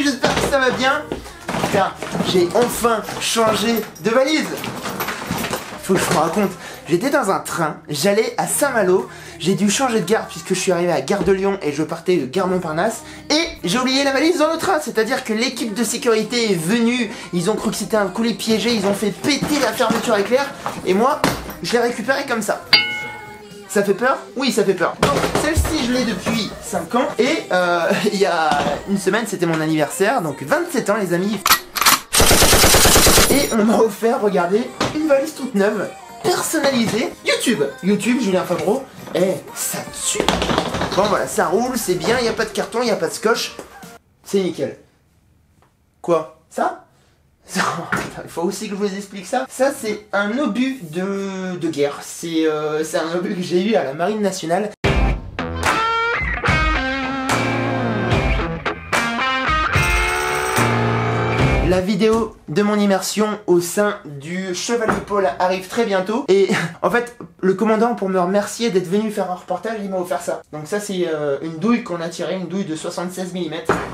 j'espère que ça va bien. Putain, j'ai enfin changé de valise. Faut que je me raconte. J'étais dans un train, j'allais à Saint-Malo, j'ai dû changer de gare puisque je suis arrivé à Gare de Lyon et je partais de Gare Montparnasse et j'ai oublié la valise dans le train, c'est-à-dire que l'équipe de sécurité est venue, ils ont cru que c'était un colis piégé, ils ont fait péter la fermeture éclair et moi, je l'ai récupérée comme ça. Ça fait peur? Oui, ça fait peur. Donc, celle-ci, je l'ai depuis 5 ans et il y a une semaine, c'était mon anniversaire, donc 27 ans les amis. Et on m'a offert, regardez, une valise toute neuve, personnalisée, YouTube, Julien Favreau, ça tue. Bon voilà, ça roule, c'est bien, il n'y a pas de carton, il n'y a pas de scotch, c'est nickel. Quoi? Ça? Il faut aussi que je vous explique ça. Ça c'est un obus de guerre, c'est un obus que j'ai eu à la Marine Nationale. La vidéo de mon immersion au sein du Chevalier Paul arrive très bientôt. Et en fait, le commandant, pour me remercier d'être venu faire un reportage, il m'a offert ça. Donc ça, c'est une douille qu'on a tirée, une douille de 76 mm.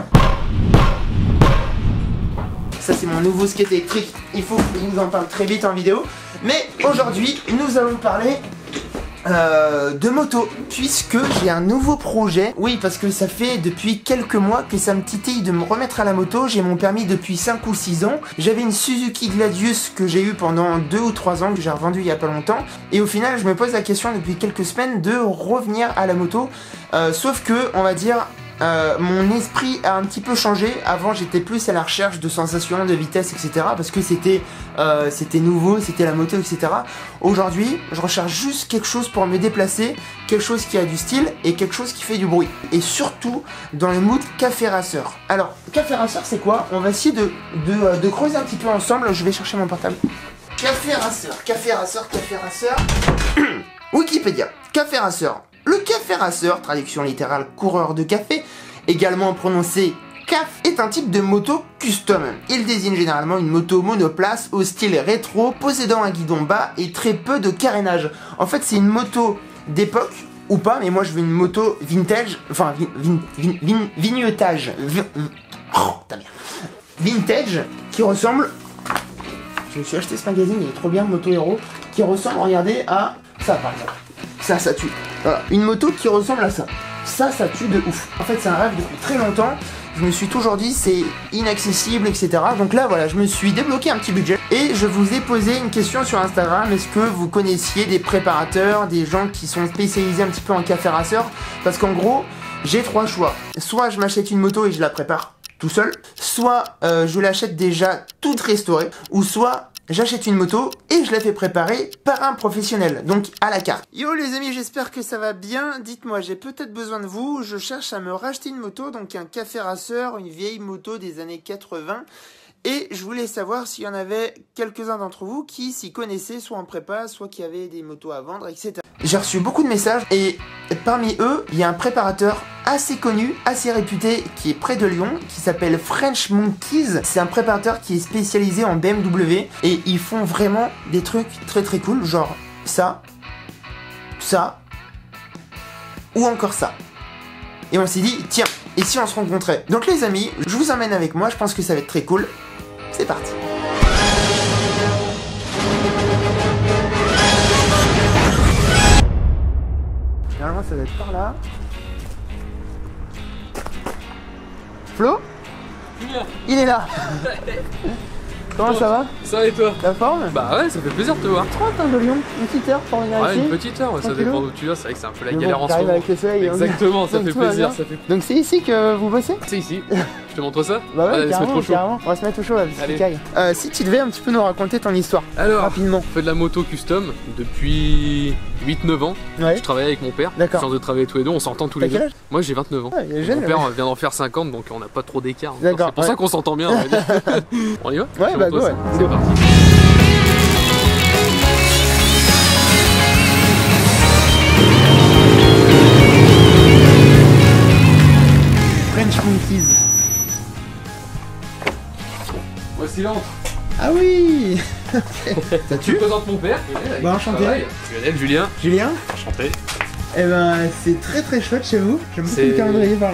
Ça, c'est mon nouveau skate électrique. Il faut que je vous en parle très vite en vidéo. Mais aujourd'hui, nous allons parler de moto, puisque j'ai un nouveau projet. Oui, parce que ça fait depuis quelques mois que ça me titille de me remettre à la moto. J'ai mon permis depuis 5 ou 6 ans. J'avais une Suzuki Gladius que j'ai eu pendant 2 ou 3 ans, que j'ai revendu il y a pas longtemps. Et au final, je me pose la question depuis quelques semaines de revenir à la moto. Sauf que, on va dire, mon esprit a un petit peu changé. Avant, j'étais plus à la recherche de sensations, de vitesse, etc. Parce que c'était nouveau, c'était la moto, etc. Aujourd'hui, je recherche juste quelque chose pour me déplacer, quelque chose qui a du style et quelque chose qui fait du bruit. Et surtout, dans le mood café racer. Alors, café racer, c'est quoi? On va essayer de creuser un petit peu ensemble. Je vais chercher mon portable. Café racer. Wikipédia. Café racer. Le café racer, traduction littérale coureur de café, également prononcé CAF, est un type de moto custom. Il désigne généralement une moto monoplace au style rétro, possédant un guidon bas et très peu de carénage. En fait, c'est une moto d'époque, ou pas, mais moi je veux une moto vintage, enfin vintage, qui ressemble, je me suis acheté ce magazine, il est trop bien, Moto Hero, qui ressemble, regardez, à ça par exemple. Ça tue. Voilà, une moto qui ressemble à ça. Ça tue de ouf. En fait, c'est un rêve depuis très longtemps. Je me suis toujours dit, c'est inaccessible, etc. Donc là, voilà, je me suis débloqué un petit budget. Et je vous ai posé une question sur Instagram. Est-ce que vous connaissiez des préparateurs, des gens qui sont spécialisés un petit peu en café racer? Parce qu'en gros, j'ai 3 choix. Soit je m'achète une moto et je la prépare tout seul. Soit je l'achète déjà toute restaurée. Ou soit j'achète une moto et je la fais préparer par un professionnel, donc à la carte. Yo les amis, j'espère que ça va bien. Dites-moi, j'ai peut-être besoin de vous. Je cherche à me racheter une moto, donc un café racer, une vieille moto des années 80. Et je voulais savoir s'il y en avait quelques-uns d'entre vous qui s'y connaissaient, soit en prépa, soit qui avaient des motos à vendre, etc. J'ai reçu beaucoup de messages et parmi eux, il y a un préparateur assez connu, assez réputé, qui est près de Lyon, qui s'appelle French Monkeys. C'est un préparateur qui est spécialisé en BMW et ils font vraiment des trucs très très cool, genre ça, ou encore ça. Et on s'est dit, tiens, et si on se rencontrait? Donc les amis, je vous emmène avec moi, je pense que ça va être très cool. C'est parti. Normalement ça va être par là. Flo? Il est là. Comment ça va? Ça va et toi? La forme? Bah ouais, ça fait plaisir de te voir. 30 de Lyon, une petite heure pour venir ici. Ouais, une petite heure, ça dépend d'où tu viens, c'est vrai que c'est un peu la galère en ce moment. Avec le soleil. Exactement, ça fait plaisir, ça fait. Donc c'est ici que vous bossez? C'est ici. Je te montre ça? Bah ouais, allez, carrément. On va se mettre au chaud là, parce qu'il caille. Si tu devais un petit peu nous raconter ton histoire. Alors, rapidement. On fait de la moto custom depuis 8-9 ans. Ouais. Je travaille avec mon père. D'accord. Sans de travailler tous les deux, on s'entend tous les deux. Moi j'ai 29 ans. Mon père vient d'en faire 50, donc on n'a pas trop d'écart. D'accord. C'est pour ça qu'on s'entend bien. On y va? Ouais, bah go, ouais. C'est parti. French Monkeys. Voici l'entre. Ah oui. Ça tue. Je présente mon père. Bah enchanté. Lionel, Julien. Julien. Enchanté. Eh ben, c'est très chouette chez vous. J'aime beaucoup le calendrier par là.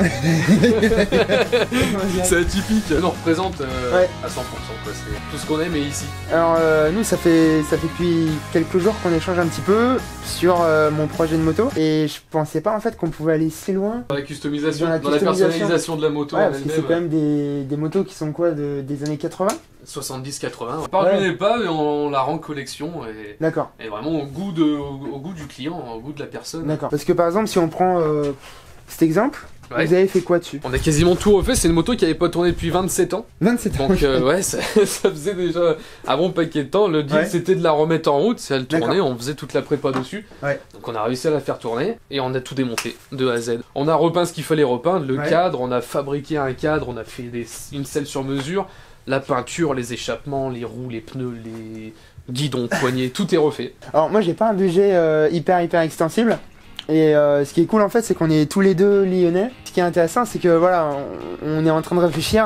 C'est atypique. On représente à 100%, quoi. C'est tout ce qu'on aime est ici. Alors, nous, ça fait depuis quelques jours qu'on échange un petit peu sur mon projet de moto. Et je pensais pas en fait qu'on pouvait aller si loin. Dans la customisation, dans la personnalisation de la moto. Ouais, parce que c'est quand même des motos qui sont quoi, des années 80 70-80. On parvenait pas, mais on la rend collection et, d'accord. Et vraiment au goût du client, au goût de la personne. D'accord. Parce que par exemple, si on prend cet exemple, vous avez fait quoi dessus? On a quasiment tout refait, c'est une moto qui avait pas tourné depuis 27 ans. 27 ans. Donc ouais, ça faisait déjà un bon paquet de temps. Le deal c'était de la remettre en route, si elle tournait, on faisait toute la prépa dessus. Donc on a réussi à la faire tourner et on a tout démonté de A à Z. On a repeint ce qu'il fallait repeindre, le cadre, on a fabriqué un cadre, on a fait une selle sur mesure. La peinture, les échappements, les roues, les pneus, les guidons, poignées, tout est refait. Alors moi j'ai pas un budget hyper extensible. Et ce qui est cool en fait c'est qu'on est tous les deux lyonnais. Ce qui est intéressant c'est que voilà, on est en train de réfléchir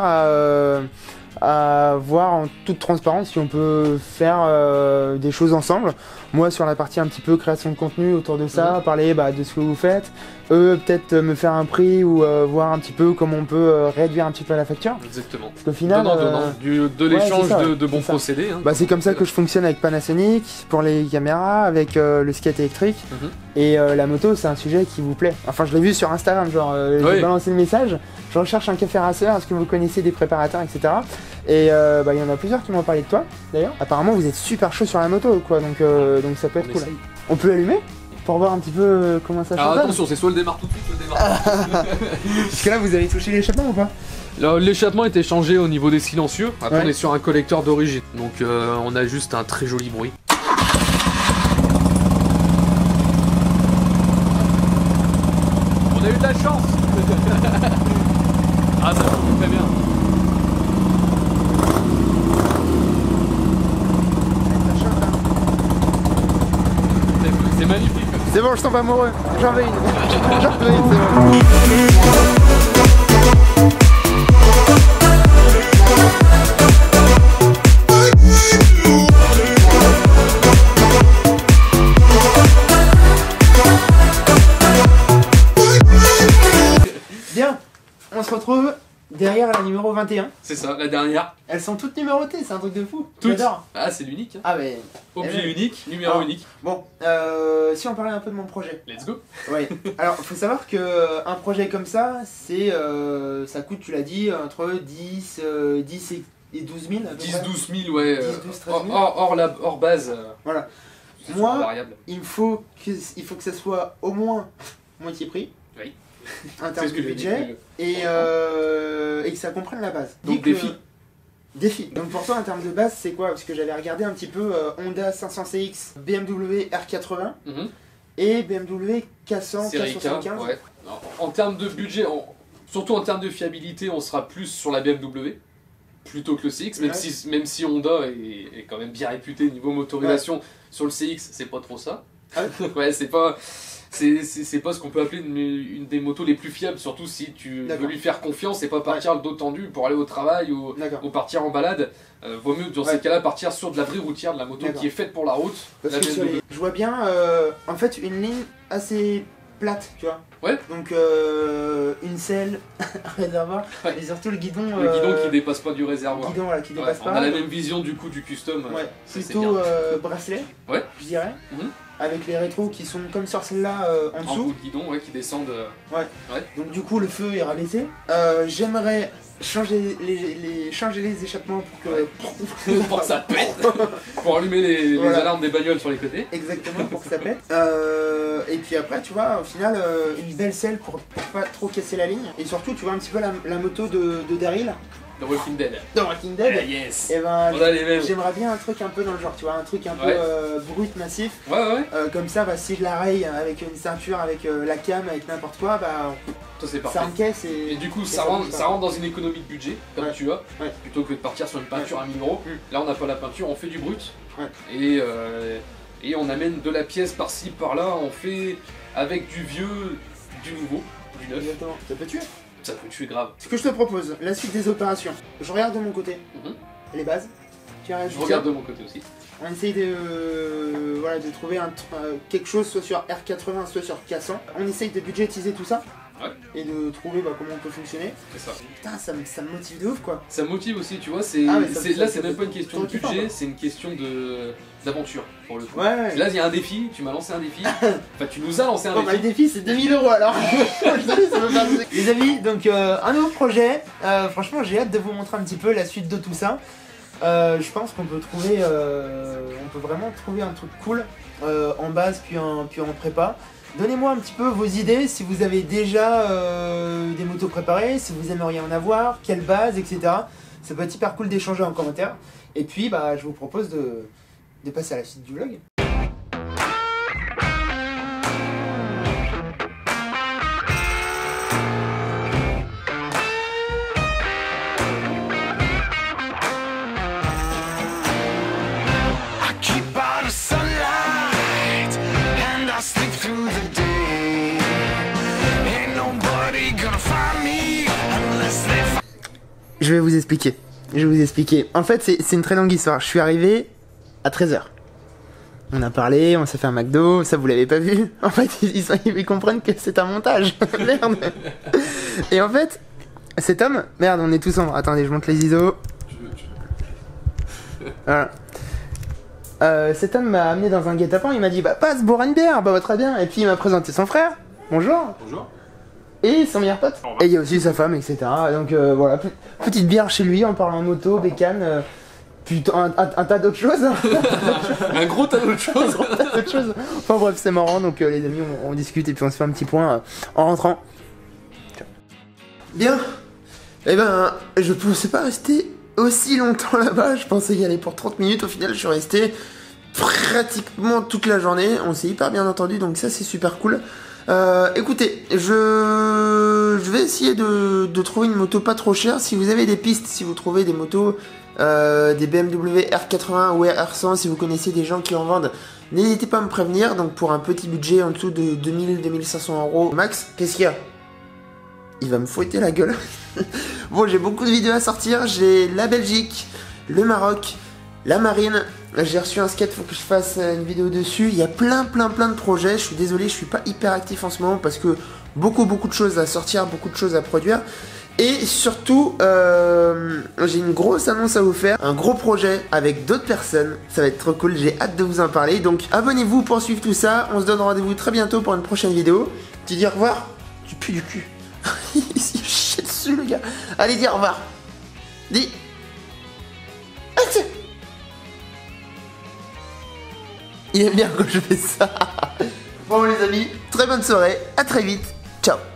à voir en toute transparence si on peut faire des choses ensemble. Moi sur la partie un petit peu création de contenu autour de ça, parler de ce que vous faites. Eux peut-être me faire un prix ou voir un petit peu comment on peut réduire un petit peu la facture. Exactement. Parce qu'au final, de l'échange de bons procédés. Hein. C'est comme ça que je fonctionne avec Panasonic, pour les caméras, avec le skate électrique. Et la moto c'est un sujet qui vous plaît. Enfin je l'ai vu sur Instagram, genre j'ai balancé le message, je recherche un café racer, est-ce que vous connaissez des préparateurs, etc. Et il y en a plusieurs qui m'ont parlé de toi d'ailleurs. Apparemment vous êtes super chaud sur la moto quoi, donc ça peut être cool. On peut l'allumer pour voir un petit peu comment ça change. Alors attention, c'est soit le démarre tout de suite, soit le démarre. Parce que là vous avez touché l'échappement ou pas? L'échappement était changé au niveau des silencieux. Après on est sur un collecteur d'origine, donc on a juste un très joli bruit. On a eu de la chance. Ah ça fout très bien. C'est magnifique. C'est bon, je tombe amoureux. J'en veux une. J'en veux une, c'est bon. Bien, on se retrouve derrière la numéro 21. C'est ça, la dernière. Elles sont toutes numérotées, c'est un truc de fou. Toutes. J'adore. Ah, c'est l'unique. Hein. Ah, mais. Objet unique, numéro unique. Bon, si on parlait un peu de mon projet. Let's go. Oui. Alors, faut savoir que un projet comme ça, c'est. Ça coûte, tu l'as dit, entre 10 et 12 000. 10-12 000, ouais. 10-12-13 000. Hors base. Voilà. Moi, il faut que ça soit au moins moitié prix. Oui. En termes de budget. Et que ça comprenne la base. Donc défi. Défi. Donc pour toi en termes de base c'est quoi? Parce que j'avais regardé un petit peu Honda 500CX, BMW R80 et BMW K100, K75. Ouais. En termes de budget, surtout en termes de fiabilité, on sera plus sur la BMW plutôt que le CX, même si Honda est quand même bien réputé niveau motorisation. Sur le CX c'est pas trop ça. Ouais, c'est pas ce qu'on peut appeler une des motos les plus fiables, surtout si tu veux lui faire confiance et pas partir le dos tendu pour aller au travail ou partir en balade. Vaut mieux dans ces cas-là partir sur de la vraie routière, de la moto qui est faite pour la route. Parce que je vois bien en fait une ligne assez plate, tu vois. Ouais. Donc une selle, un réservoir et surtout le guidon. Le guidon qui dépasse pas du réservoir. Le guidon voilà, qui dépasse pas. On a la même vision du coup du custom. Ouais. Plutôt bracelet. Ouais. Je dirais. Avec les rétros qui sont comme sur celle-là en dessous. En bout de guidon, qui descendent. Ouais. Donc du coup le feu est rabaissé. J'aimerais changer les échappements pour que ça pète. Pour allumer les alarmes des bagnoles sur les côtés. Exactement, pour que ça pète. Et puis après tu vois au final une belle selle pour pas trop casser la ligne. Et surtout tu vois un petit peu la moto de Daryl. The Walking Dead. The Walking Dead. Yes. Et ben j'aimerais bien un truc un peu dans le genre, tu vois, un truc un peu brut, massif. Comme ça, si je la raye avec une ceinture, avec la cam, avec n'importe quoi, c'est parfait. Ça encaisse et du coup ça rentre dans une économie de budget, comme tu as, plutôt que de partir sur une peinture à 1000 €. Là on n'a pas la peinture, on fait du brut. Et on amène de la pièce par-ci, par-là, on fait avec du vieux, du nouveau, du neuf. Exactement. Ça peut tuer. Ça peut tuer grave. Ce que je te propose, la suite des opérations. Je regarde de mon côté les bases. Je regarde de mon côté aussi. On essaye de, voilà, de trouver quelque chose soit sur R80, soit sur K100. On essaye de budgétiser tout ça. Ouais. Et de trouver comment on peut fonctionner. C'est ça. Putain, ça me motive de ouf quoi. Ça me motive aussi, tu vois, là c'est même pas une question de budget, c'est une question d'aventure pour le coup. Ouais. Là il y a un défi, tu m'as lancé un défi, enfin tu nous as lancé un défi. Bah, le défi c'est 2000 € alors. Les amis, donc un nouveau projet, franchement j'ai hâte de vous montrer un petit peu la suite de tout ça. Je pense qu'on peut trouver, on peut vraiment trouver un truc cool en base puis en prépa. Donnez-moi un petit peu vos idées, si vous avez déjà des motos préparées, si vous aimeriez en avoir, quelle base, etc. Ça peut être hyper cool d'échanger en commentaire. Et puis bah, je vous propose de passer à la suite du vlog. Je vais vous expliquer. En fait, c'est une très longue histoire. Je suis arrivé à 13 h. On a parlé, on s'est fait un McDo, ça vous l'avez pas vu. En fait, ils comprennent que c'est un montage. Merde. Et en fait, cet homme... Merde, on est tous en... Attendez, je monte les ISO. Voilà. Cet homme m'a amené dans un guet-apens, il m'a dit, bah passe, boire une bière, bah très bien. Et puis il m'a présenté son frère. Bonjour. Bonjour. Et son meilleur pote. Et il y a aussi sa femme, etc. Donc voilà, petite bière chez lui en parlant moto, bécane, putain, un tas d'autres choses. Un gros tas d'autres choses. Enfin bref, c'est marrant, donc les amis, on discute et puis on se fait un petit point en rentrant. Ciao. Bien. Eh ben, je pensais pas rester aussi longtemps là-bas, je pensais y aller pour 30 minutes, au final je suis resté pratiquement toute la journée, on s'est hyper bien entendu, donc ça c'est super cool. Écoutez, je vais essayer de trouver une moto pas trop chère. Si vous avez des pistes, si vous trouvez des motos, des BMW R80 ou R100, si vous connaissez des gens qui en vendent, n'hésitez pas à me prévenir. Donc pour un petit budget en dessous de 2000-2500 € max. Qu'est-ce qu'il y a? Il va me fouetter la gueule. Bon, j'ai beaucoup de vidéos à sortir. J'ai la Belgique, le Maroc, la Marine. J'ai reçu un skate, faut que je fasse une vidéo dessus. Il y a plein de projets. Je suis désolé, je suis pas hyper actif en ce moment parce que beaucoup de choses à sortir, beaucoup de choses à produire. Et surtout, j'ai une grosse annonce à vous faire. Un gros projet avec d'autres personnes. Ça va être trop cool, j'ai hâte de vous en parler. Donc abonnez-vous pour suivre tout ça. On se donne rendez-vous très bientôt pour une prochaine vidéo. Tu dis au revoir? Tu pues du cul. Il chie dessus le gars. Allez, dis au revoir. Dis. Il aime bien quand je fais ça. Bon les amis, très bonne soirée, à très vite, ciao.